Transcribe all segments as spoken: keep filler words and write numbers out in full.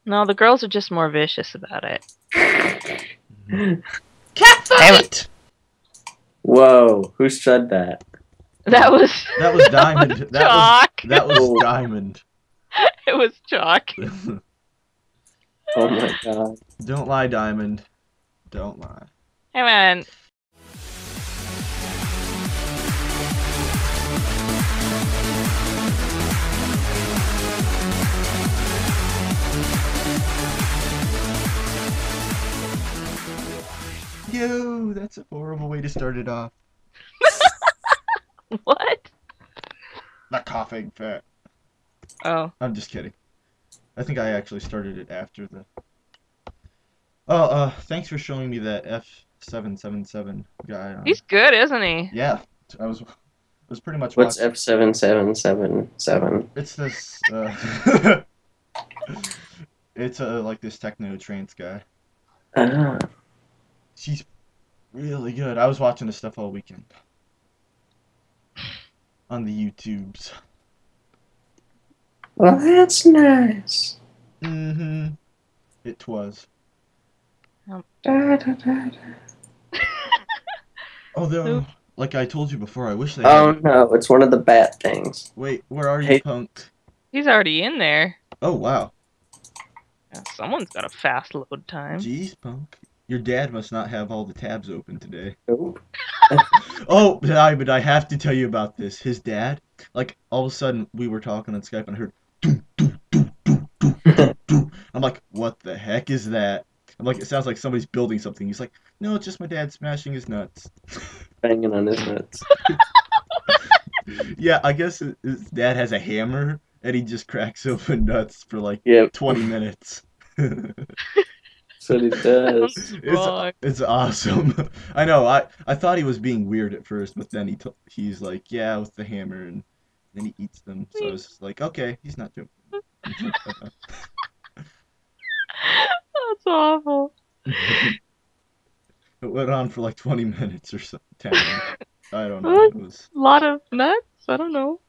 No, the girls are just more vicious about it. Cat fight! Whoa, who said that? That was That was Dymond. That was Chalk. that was Dymond. It was Chalk. Oh my god. Don't lie, Dymond. Don't lie. Hey man. Yo, that's a horrible way to start it off. What? Not coughing fit. Oh. I'm just kidding. I think I actually started it after the. Oh, uh, thanks for showing me that F seven seven seven guy. On... He's good, isn't he? Yeah, I was. Was pretty much. What's watching... F seven seven seven seven? It's this. Uh... it's uh like this techno trance guy. Ah. She's really good. I was watching this stuff all weekend. On the YouTubes. Well, that's nice. Mm-hmm. It was. Um. Da, da, da, da. Although, like I told you before, I wish they Oh had... no, it's one of the bat things. Wait, where are you, Hey. punk? He's already in there. Oh, wow. Yeah, someone's got a fast load time. Jeez, punk. Your dad must not have all the tabs open today. Nope. Oh, I, but I have to tell you about this. His dad, like, all of a sudden, we were talking on Skype and I heard, doo, doo, doo, doo, doo, doo, doo. I'm like, what the heck is that? I'm like, it sounds like somebody's building something. He's like, no, it's just my dad smashing his nuts. Banging on his nuts. Yeah, I guess his dad has a hammer, and he just cracks open nuts for like Yep. twenty minutes. That's what he does. It's, it's awesome. I know, I, I thought he was being weird at first, but then he t he's like, yeah, with the hammer, and then he eats them. So I was just like, okay, he's not joking. That's awful. It went on for like twenty minutes or so. ten minutes. I don't know. What? It was... A lot of nuts? I don't know.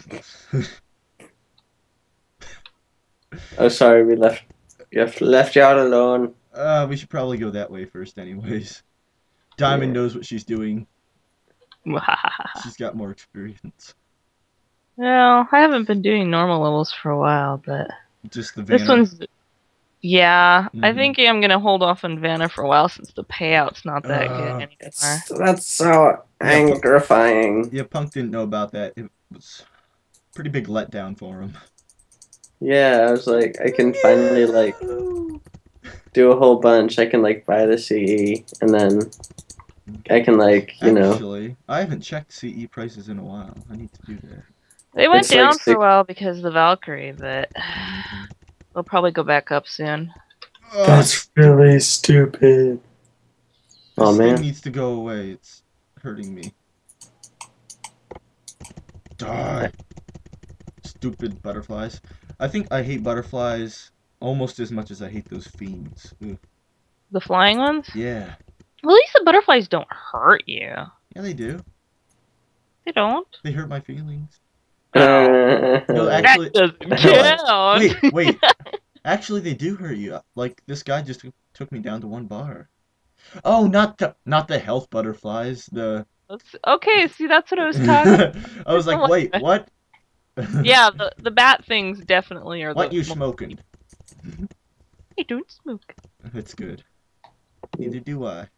Oh, sorry, we left. You have left you out alone. Uh, we should probably go that way first, anyways. Dymond Yeah. knows what she's doing. She's got more experience. Well, I haven't been doing normal levels for a while, but Just the this Vanna. one's. Yeah, I Mhm. think I'm gonna hold off on Vanna for a while since the payout's not that Uh, good anymore. It's, that's so angerifying. Yeah, Punk didn't know about that. It was a pretty big letdown for him. Yeah, I was like, I can finally like do a whole bunch. I can like buy the C E, and then I can like you know. Actually, I haven't checked C E prices in a while. I need to do that. They went It's like down for six- a while because of the Valkyrie, but they'll probably go back up soon. That's really stupid. Oh This man. thing needs to go away. It's hurting me. Die. Stupid butterflies. I think I hate butterflies almost as much as I hate those fiends. Ugh. The flying ones? Yeah. Well, at least the butterflies don't hurt you. Yeah, they do. They don't. They hurt my feelings. Uh, No, actually, That doesn't count. wait, wait. Actually, they do hurt you. Like this guy just took- took me down to one bar. Oh, not the not the health butterflies. The That's- Okay, see, that's what I was talking. I was like, wait, what? Yeah, the the bat things definitely are. What the you smoking? I don't smoke. That's good. Neither do I.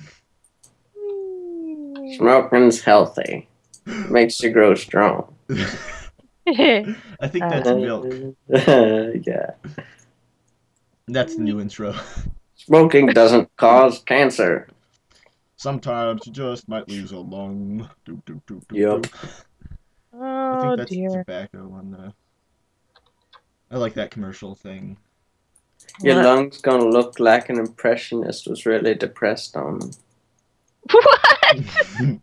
Smoking's healthy. Makes you grow strong. I think that's Uh, milk. Yeah. That's the new intro. Smoking doesn't cause cancer. Sometimes you just might lose a lung. Do, do, do, do, Yup. do. I Oh think that's dear. tobacco on the. I like that commercial thing. Your What? lungs gonna look like an impressionist was really depressed on them. What?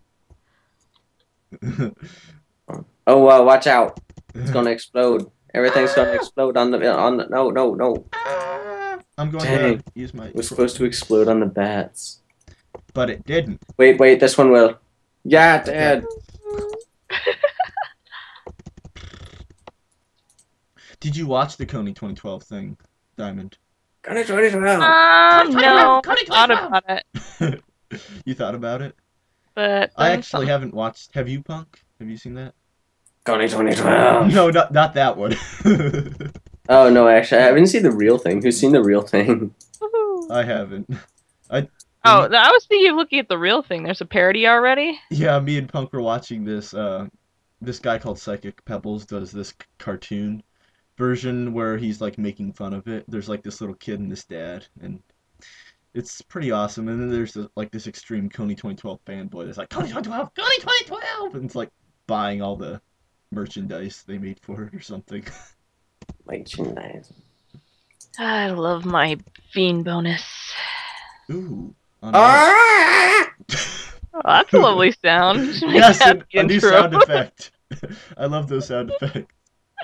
Oh wow, watch out. It's gonna explode. Everything's gonna explode on the on the no no no. I'm going Dang. to use my. It was supposed to explode on the bats. But it didn't. Wait, wait, this one will. Yeah, it did. Did you watch the Coney twenty twelve thing? Dymond? twenty twenty-twelve. Um, no, I Connie thought twenty-twelve. about it, You thought about it? but I then actually some- haven't watched. Have you, Punk? Have you seen that? twenty twenty-twelve. No, not not that one. Oh no, actually, I haven't seen the real thing. Who's seen the real thing? Woohoo. I haven't. I Oh, I was thinking of looking at the real thing. There's a parody already. yeah, me and Punk were watching this. Uh, this guy called Psychic Pebbles does this c- cartoon version where he's like making fun of it. There's like this little kid and this dad, and it's pretty awesome. And then there's the, like this extreme Coney twenty twelve fanboy that's like Coney twenty twelve, Coney twenty twelve, and it's like buying all the merchandise they made for it or something. Merchandise. I love my fiend bonus. Ooh. On Ah! Oh, that's a lovely sound. yes, That's an, the a new intro. sound effect. I love those sound effects.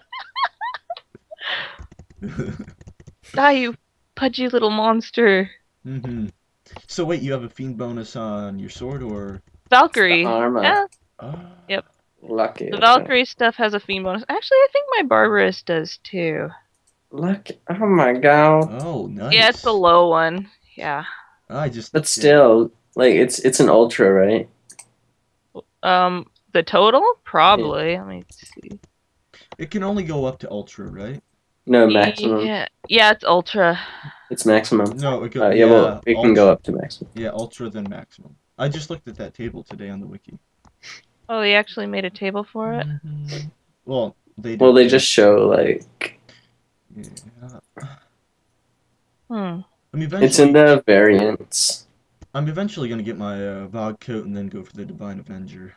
Ah, you pudgy little monster. hmm So wait, you have a fiend bonus on your sword or? Valkyrie. The armor. Yeah, Oh. Yep. Lucky. the Valkyrie stuff has a fiend bonus. Actually, I think my Barbarous does too. Lucky. Oh my god. Oh, nice. Yeah, it's the low one. Yeah. I just. But still, like it's it's an ultra, right? Um, the total probably. Let me see. It can only go up to ultra, right? No, maximum. Yeah, yeah, it's ultra. It's maximum. No, it goes. Uh, yeah, well, it can go up to maximum. Yeah, ultra then maximum. I just looked at that table today on the wiki. Oh, they actually made a table for it. Mhm. Well, they. Well, they did- just show like Yeah. Hmm. I'm eventually. it's in the variants. I'm eventually gonna get my uh, Vog coat and then go for the Divine Avenger.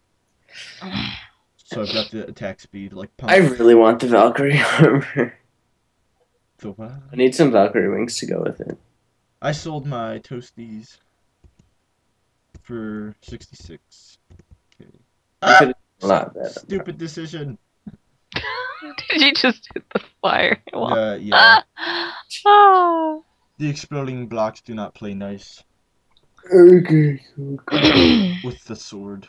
So I've got the attack speed like Punk. I really want the Valkyrie armor. The what? I need some Valkyrie wings to go with it. I sold my toasties for sixty-six. Okay. I could a lot better. Stupid decision. Did you just hit the fire? Well, Uh, yeah. oh. The exploding blocks do not play nice Okay. with the sword.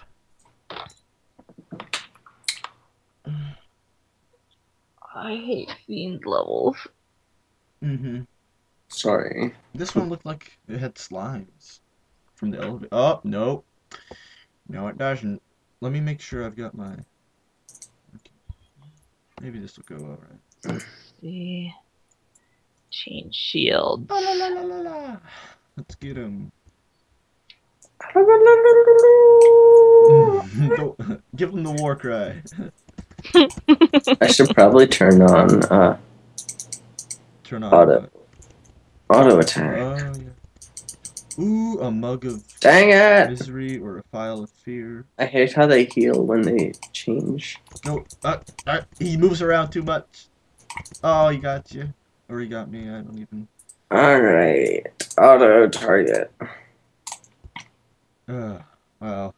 I hate fiend levels. Mm-hmm. Sorry. This one looked like it had slimes from the elevator. Oh, no. No, it doesn't. Let me make sure I've got my... Okay. Maybe this will go alright. Let's see. Change shields. La, la, la, la, la, la. Let's get him. Give him the war cry. I should probably turn on uh, Turn on Auto. what? auto Oh, attack. yeah. Ooh, a mug of Dang it! misery or a phial of fear. I hate how they heal when they change. No, uh, uh, he moves around too much. Oh, he got you. Or he got me, I don't even... Alright. Auto target. Uh, wow.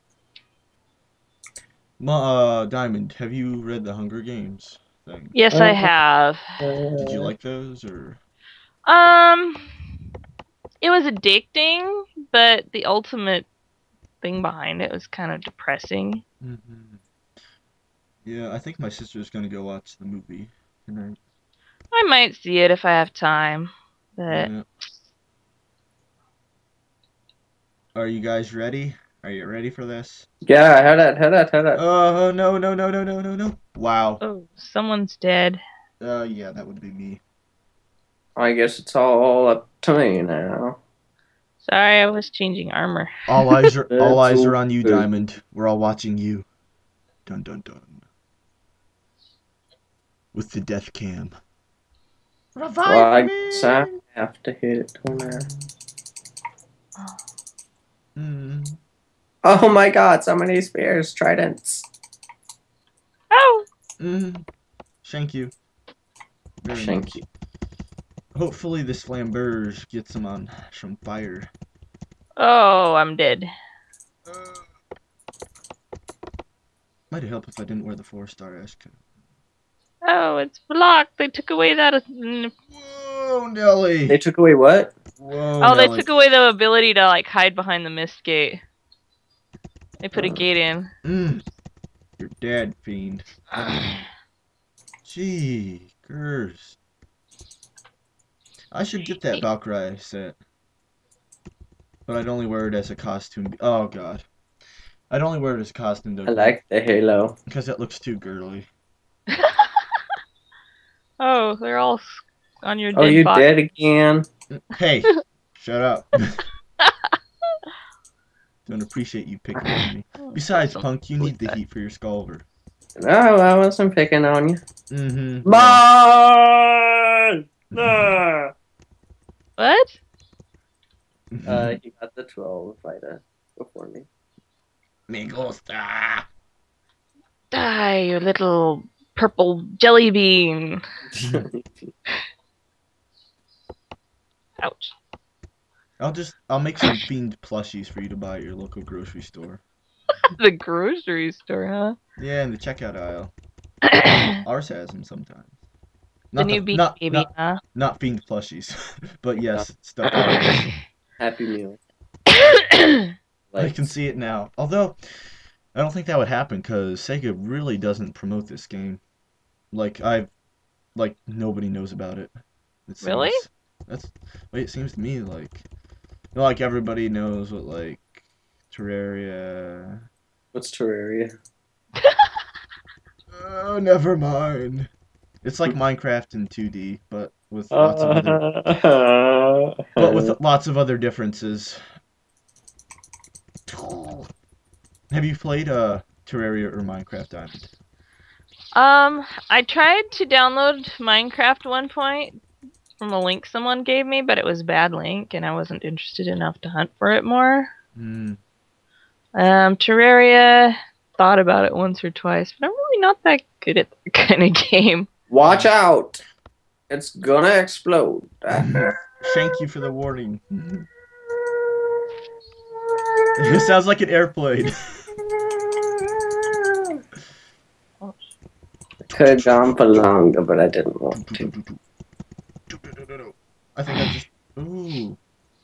Ma, uh, Dymond, have you read the Hunger Games thing? Yes, I Uh, have. Did you like those, or...? Um, it was addicting, but the ultimate thing behind it was kind of depressing. Mm-hmm. Yeah, I think my sister's gonna go watch the movie tonight. I might see it if I have time, but Yeah. Are you guys ready? Are you ready for this? Yeah, head out, head out, head out. Oh, no, no, no, no, no, no, no. Wow. oh, someone's dead. Uh, yeah, that would be me. I guess it's all up to me now. Sorry, I was changing armor. All eyes are all That's eyes all are on you, good. Dymond. We're all watching you. Dun dun dun. With the death cam. Revive Well, I me! guess I have to hit it now. Mm. Oh my god, so many spears, tridents. Oh, Mm. Thank you. Very Thank much. you. Hopefully this flamberge gets him on some fire. oh, I'm dead. Uh, might have helped if I didn't wear the four star ash coat. Oh, it's blocked. They took away that. mm, Whoa, Nelly! They took away what? Whoa, Oh, they Nelly. took away the ability to like hide behind the mist gate. They put a Oh. gate in. Mm. You're dead, fiend. Gee, curse. I should get that Valkyrie set. But I'd only wear it as a costume. Oh god. I'd only wear it as a costume though. I like the halo. Because it looks too girly. Oh, they're all s- on your Oh, dead you body. dead again? Hey, shut up. Don't appreciate you picking on me. Besides, Some- Punk, you need the heat for your Skullver. No, I wasn't picking on you. Mm-hmm. Mine! Ah! What? Uh, he got the twelve fighter before me. Me gusta. Die, you little purple jelly bean. Ouch. I'll just I'll make some themed plushies for you to buy at your local grocery store. The grocery store, huh? Yeah, in the checkout aisle. Ours has them sometimes. The Not new bean not, baby, not, huh? not themed plushies, but yes, stuffed animals. Happy Meal. I Like, can see it now. Although I don't think that would happen because Sega really doesn't promote this game. Like I've like nobody knows about it. It seems. Really? That's wait. It seems to me like you know, like everybody knows what like Terraria. what's Terraria? Oh, never mind. It's like Minecraft in two D, but with lots of other but with lots of other differences. Have you played uh Terraria or Minecraft Diamond? Um, I tried to download Minecraft one point from a link someone gave me, but it was a bad link, and I wasn't interested enough to hunt for it more. Hmm. Um, Terraria, thought about it once or twice, but I'm really not that good at that kind of game. Watch out! It's gonna explode. Thank you for the warning. It sounds like an airplane. Could have gone for longer, but I didn't want to. I think I just. Ooh.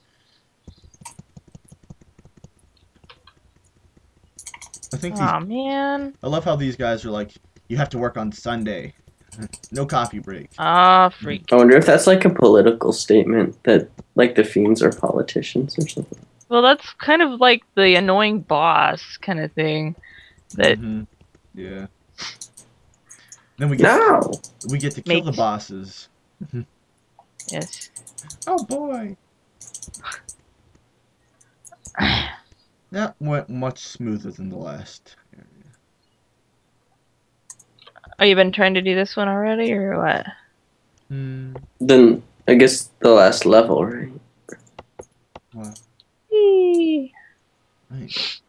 I think these. Aw, man. I love how these guys are like, you have to work on Sunday. No coffee break. Ah, freak. I wonder if that's like a political statement that, like, the fiends are politicians or something. Well, that's kind of like the annoying boss kind of thing. That Mhm. Yeah. Then we get No! we get to kill the Mate. bosses. yes. Oh boy. That went much smoother than the last area. Oh, you been trying to do this one already, or what? Hmm. Then I guess the last level, right? Wow. Eee. Nice.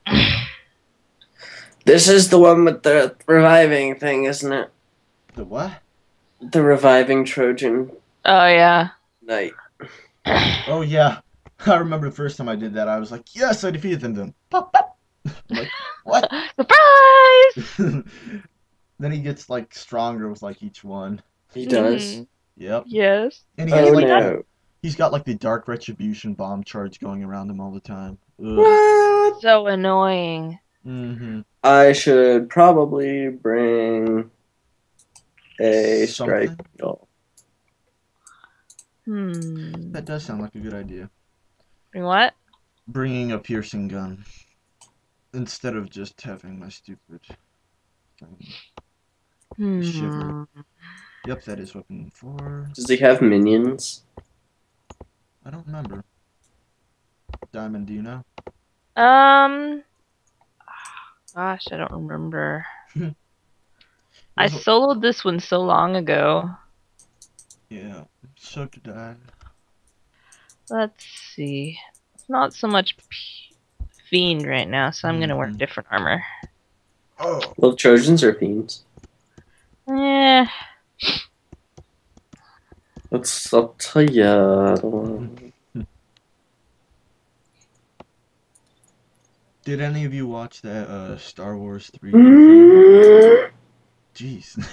This is the one with the reviving thing, isn't it? The what? The reviving Trojan Oh yeah. Knight. Oh yeah. I remember the first time I did that. I was like, yes, I defeated them. Then pop, pop. I'm like, what? Surprise! Then he gets like stronger with like each one. He does. Mhm. Yep. Yes. And he has Oh like no. he's got like the dark retribution bomb charge going around him all the time. Ugh. What? So annoying. Mm-hmm. I should probably bring a strike Something? needle. Hmm. That does sound like a good idea. What? Bringing a piercing gun instead of just having my stupid thing. Hmm. Shiver. Yep, that is weapon four. Does he have minions? I don't remember. Diamond, do you know? Um. Gosh, I don't remember. I Well, soloed this one so long ago. yeah, so did I. Let's see. It's not so much p- fiend right now, so I'm gonna wear Mhm. different armor. Oh. Well, Trojans are fiends. Eh. What's up to ya? Did any of you watch that uh, Star Wars three D thing? I'm Jeez.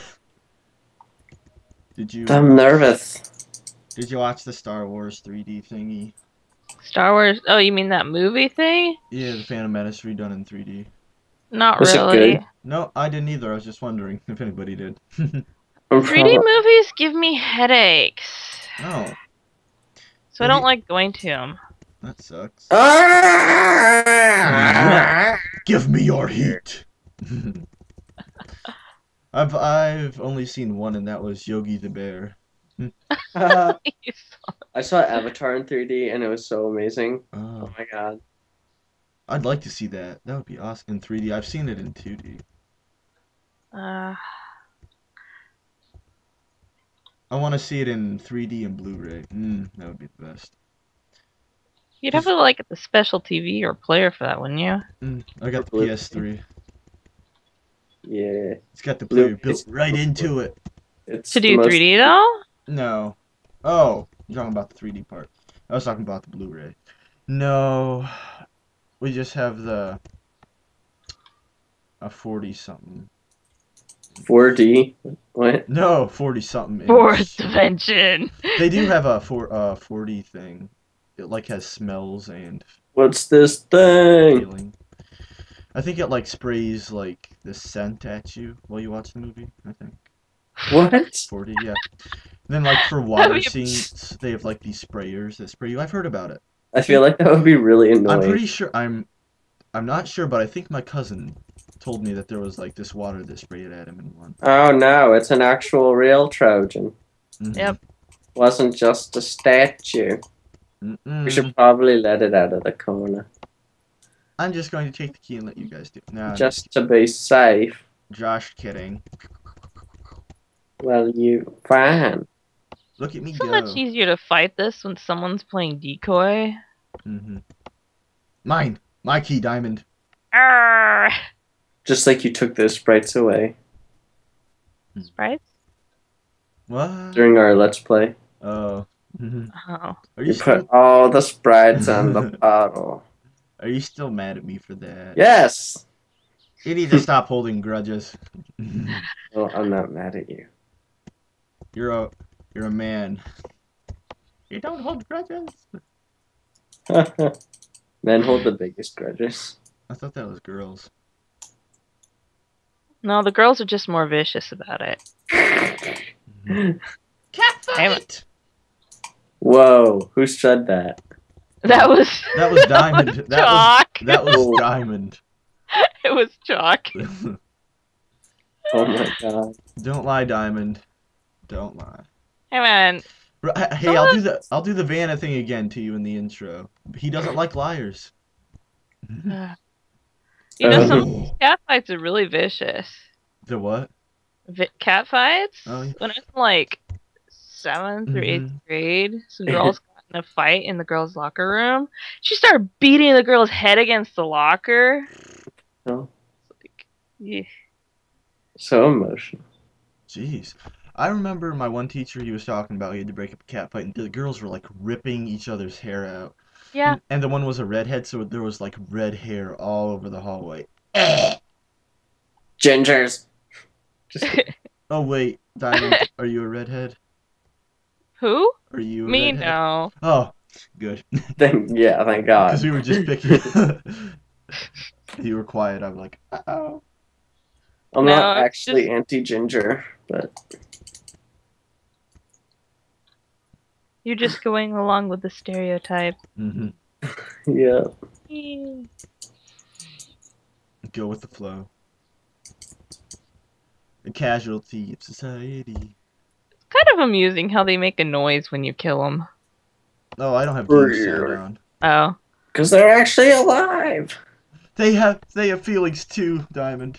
Did you nervous. did you watch the Star Wars three D thingy? Star Wars. Oh, you mean that movie thing? Yeah, the Phantom Menace redone in three D. Not Was it really. good? No, I didn't either. I was just wondering if anybody did. I'm three D prob- movies give me headaches. Oh, So I don't like going to them. That sucks. Ah! Give me your heat. I've I've only seen one, and that was Yogi the Bear. I saw Avatar in three D, and it was so amazing. Oh, Oh my god. I'd like to see that. That would be awesome in three D. I've seen it in two D. uh, I want to see it in three D and Blu-ray. Mm, that would be the best. you'd have to like get the special T V or player for that, wouldn't you? Mm, I got the Blu- P S three. Yeah. It's got the Blu- player built right into it. It's To the do most... three D though? No. Oh, you're talking about the three D part. I was talking about the Blu-ray. No, we just have the a forty something. four D. What? No, forty something. Fourth dimension. They do have a for uh forty thing. It like has smells and What's this thing? feeling. I think it like sprays like the scent at you while you watch the movie. I think What? forty, yeah. Then like for water be- scenes, they have like these sprayers that spray you. I've heard about it. I feel like that would be really annoying. I'm pretty sure. I'm I'm not sure, but I think my cousin told me that there was like this water that sprayed at him in one. Oh no, it's an actual real Trojan. Mhm. Yep. Wasn't just a statue. Mm-mm. We should probably let it out of the corner. I'm just going to take the key and let you guys do it. No, I'm Just to be safe. Josh kidding. Well, you fine. Look at me It's so go. much easier to fight this when someone's playing decoy. Mm-hmm. Mine. My key, Diamond. Arrgh. Just like you took those sprites away Sprites? What? during our let's play. Oh. Mhm. Oh. Are You you put still? all the sprites on the bottle. Are you still mad at me for that? Yes. You need to stop holding grudges. Well, I'm not mad at you. You're a you're a man. You don't hold grudges. Men hold the biggest grudges. I thought that was girls. No, the girls are just more vicious about it. Cat Damn fight. Whoa, who said that? That was That was Diamond. That Chalk. was that was Oh. Diamond. It was Chalk. Oh my god. Don't lie, Diamond. Don't lie. Hey man, Bro, h- Hey, I'll do the I'll do the Vanna thing again to you in the intro. He doesn't like liars. uh, you know some Oh. cat fights are really vicious. The what? Vi- cat fights? Oh, yeah. When I was in like seventh or eighth Mhm. grade, some girls got in a fight in the girls' locker room. She started beating the girl's head against the locker. Oh, Like, yeah. so emotional. Jeez. I remember my one teacher, he was talking about he had to break up a cat fight, and the girls were like ripping each other's hair out. Yeah. And, and the one was a redhead, so there was like red hair all over the hallway. Gingers. Just kidding. Oh wait, Diamond, are you a redhead? Who? Are you a Me? redhead? No. Oh, good. Thank, yeah, thank God. Because we were just picking. You were quiet. I'm like, oh. I'm No, not it's actually just- anti-ginger, but You're just going along with the stereotype. Mm-hmm. yeah. Yeah. Go with the flow. A casualty of society. Kind of amusing how they make a noise when you kill them. Oh, I don't have game sound Brrr. on. Oh. Because they're actually alive. They have they have feelings too, Diamond.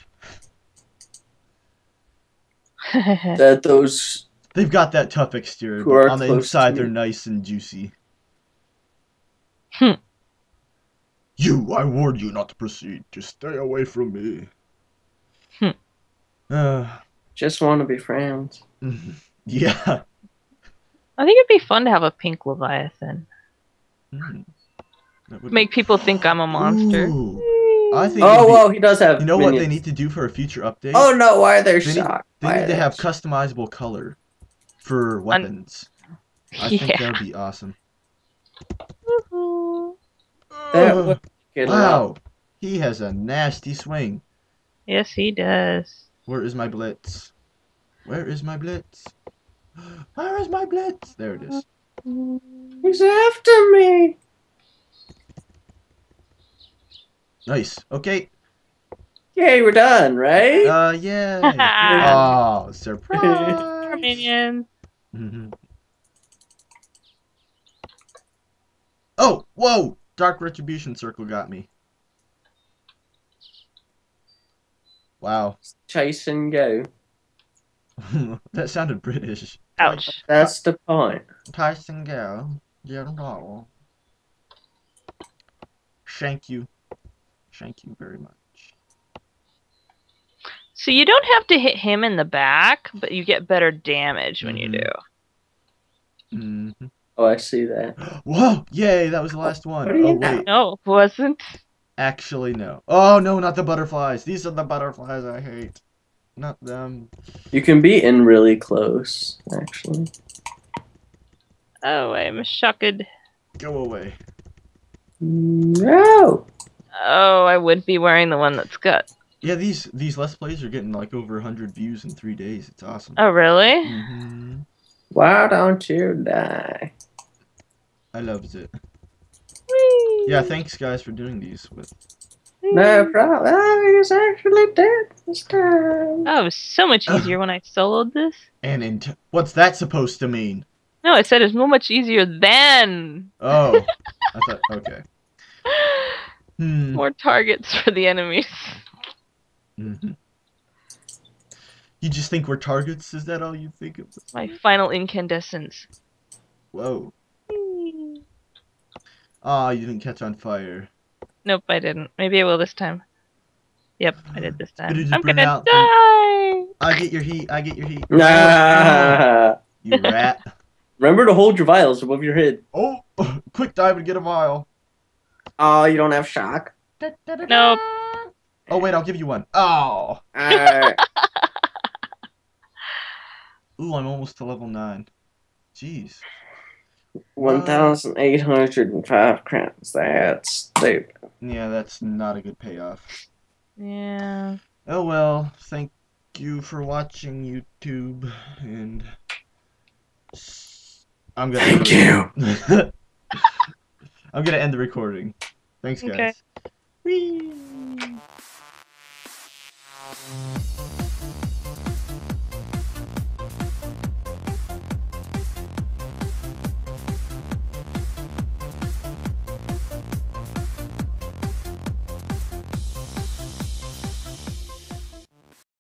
That those They've got that tough exterior, Who but are on the close inside to they're me. nice and juicy. Hmm. You, I warned you not to proceed. Just stay away from me. Hmm. Uh, just want to be friends. yeah. I think it'd be fun to have a pink Leviathan. Mm. That would- Make people think I'm a monster. Ooh. I think. Oh, it'd be- well, he does have. You know what they minions. need to do for a future update? Oh no! Why are they They need- shocked? They Why need are to have shocked? customizable color for weapons. I think Yeah. that would be awesome. Woohoo. That Ugh. would get a Wow, lot. he has a nasty swing. Yes, he does. Where is my blitz? Where is my blitz? Where is my blitz? There it is. He's after me. Nice. Okay. Yay, we're done, right? Uh, yay. More Oh, surprise. minions. Mhm. Oh, whoa! Dark Retribution Circle got me. Wow. Chase and go. That sounded British. Ouch. That's the point. Tyson go. Yeah, no. Thank you. Thank you very much. So you don't have to hit him in the back, but you get better damage when Mhm. you do. Mm-hmm. Oh, I see that. Whoa! Yay, that was the last one. What do you Oh, know? wait. No, it wasn't. Actually, no. Oh, no, not the butterflies. These are the butterflies I hate. Not them. You can be in really close, actually. Oh, I'm shocked. Go away. No. Oh, I would be wearing the one that's got. Yeah, these these Let's Plays are getting like over one hundred views in three days. It's awesome. Oh, really? Mm-hmm. Why don't you die? I loves it. Whee! Yeah, thanks guys for doing these with. No problem. Oh, he's actually dead this time. Oh, it was so much easier when I soloed this. And in t- what's that supposed to mean? No, I said it's so much easier than. Oh, I thought okay. Hmm. More targets for the enemies. Mm-hmm. You just think we're targets? Is that all you think of? My final incandescence. Whoa. Whee! Ah, oh, you didn't catch on fire. Nope, I didn't. Maybe I will this time. Yep, I did this time. just I'm burn gonna out. die! I get your heat. I get your heat. Nah. You rat. Remember to hold your vials above your head. Oh, quick dive and get a vial. Oh, you don't have shock? Nope. Oh, wait, I'll give you one. Oh. Alright. Ooh, I'm almost to level nine. Jeez. one thousand eight hundred five crowns. That's stupid. Yeah, that's not a good payoff. Yeah. Oh well, thank you for watching YouTube, and I'm gonna. Thank you. I'm gonna end the recording. Thanks, guys. Okay. Whee!